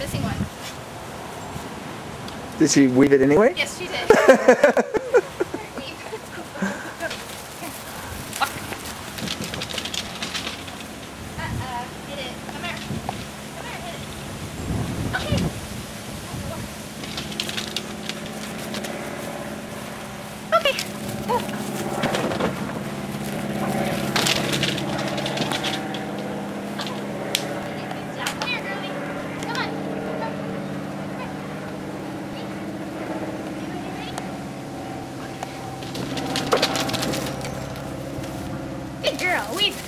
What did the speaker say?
missing one. Did she weave it anyway? Yes, she did. Hit it. Come here. Come here, hit it. Okay. Okay. Oh. Come here, girlie. Come on. Good girl. Weave.